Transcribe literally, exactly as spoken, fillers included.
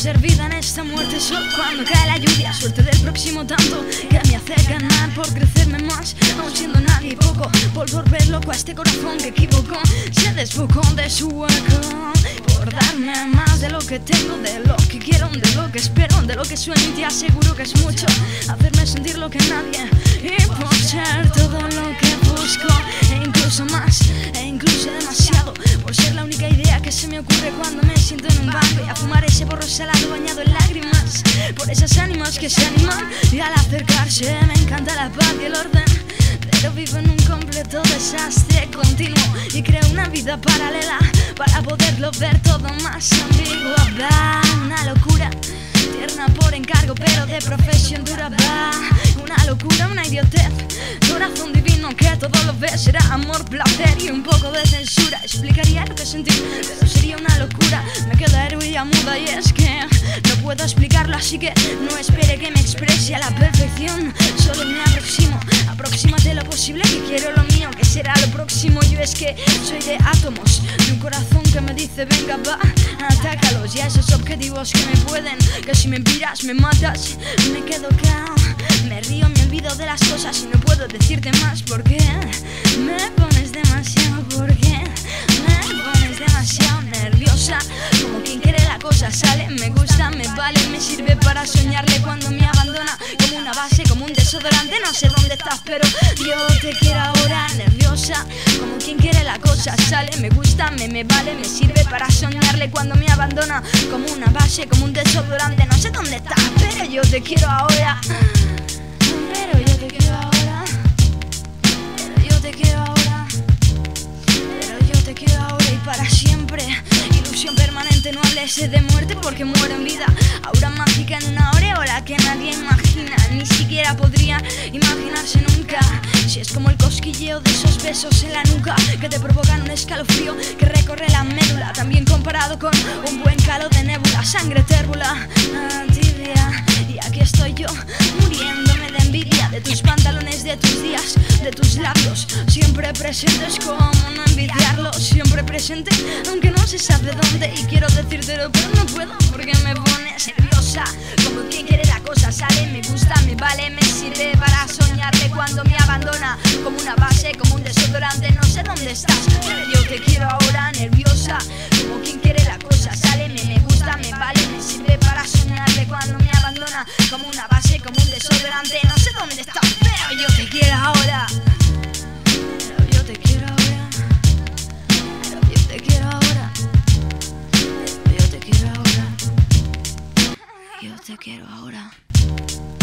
ser vida en esta muerte solo cuando cae la lluvia. Suerte del próximo tanto que me hace ganar por crecerme más, aún siendo nadie poco. Por ver loco a este corazón que equivocó, se desbocó de su hueco. Por darme más de lo que tengo, de lo que quiero, de lo que espero, de lo que sueño, y te aseguro que es mucho. Hacerme sentir lo que nadie, y por ser todo lo que busco, e incluso más, e incluso demasiado. Por ser la única idea que se me ocurre cuando me siento en un banco y a fumar ese porro salado bañado en lágrimas. Por esas ánimas que se animan y al acercarse me encanta la paz y el orden, pero vivo en un completo desastre continuo y creo una vida paralela para poderlo ver todo más ambiguo. Va, una locura tierna por encargo, pero de profesión dura. Va, una locura, una idiotez, corazón divino que todo lo ve. Será amor, placer y un poco de censura. Explicaría lo que sentí, pero sería una locura. Me queda heroía muda y es que no puedo explicarlo, así que no espere que me exprese a la perfección. Solo me aproximo, aproxímate lo posible, que quiero lo mío, que será lo próximo. Yo es que soy de átomos, de un corazón que me dice venga va, atácalos. Y a esos objetivos que me pueden, que si me miras me matas. Me quedo cao, me río, me olvido de las cosas y no puedo decirte más. Porque me pones demasiado, porque me pones demasiado nerviosa. Como quien quiere la cosa sale, me gusta, me vale, me sirve para soñarle cuando me abandona. Como una base, como un desodorante, no sé dónde estás, pero yo te quiero ahora. Nerviosa, como quien quiere la cosa sale, me gusta, me, me vale, me sirve para soñarle cuando me abandona. Como una base, como un desodorante, no sé dónde estás, pero yo te quiero ahora. Pero yo te quiero ahora. Pero yo te quiero ahora. Pero yo te quiero ahora y para siempre. Ilusión permanente, no hables de muerte porque muero en vida. Aura mágica en una aureola que nadie imagina, ni siquiera podría imaginarse nunca. Si es como el cosquilleo de esos besos en la nuca que te provocan un escalofrío que recorre la médula, también comparado con un buen calo de nébula. Sangre térbola, tibia, y aquí estoy yo muriéndome de envidia de tus pantalones, de tus días, de tus labios siempre presentes. Como no envidiarlo, siempre presente, aunque no se sabe dónde. Y quiero decírtelo pero no puedo porque me pones nerviosa. Como quien quiere la cosa sale, me gusta, me vale, me sirve para soñarle cuando me abandona. Como una base, como un desodorante, no sé dónde estás, pero yo te quiero ahora. Nerviosa, como quien quiere la cosa sale, me, me gusta, me vale, me sirve para soñarle cuando me abandona. Como una base, como un desodorante, no sé dónde estás, pero yo te quiero ahora. Pero yo te quiero ahora. Pero yo te quiero ahora. Pero yo te quiero ahora. Yo te quiero ahora.